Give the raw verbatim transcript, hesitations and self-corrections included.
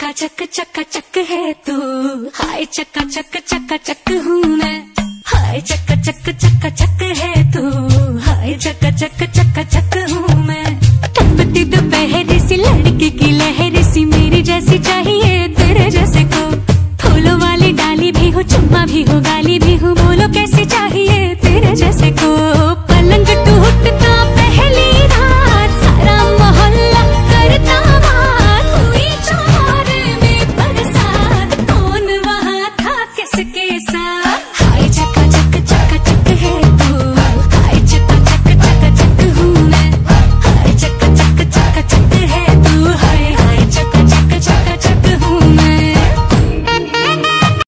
चक्का चक चक्का चक है तू, हाय चक्का चक चक्का चक हूँ मैं। हाय चक्का चक चक्का चक है तू, हाय चक्का चक चक्का चक हूँ मैं। टपकती दोपहर सी लड़की की लहर सी, मेरी जैसी चाहिए तेरे जैसे को। फूलों वाली डाली भी हो, चुम्मा भी हो, गाली भी हो, बोलो कैसी चाहिए तेरे जैसे को।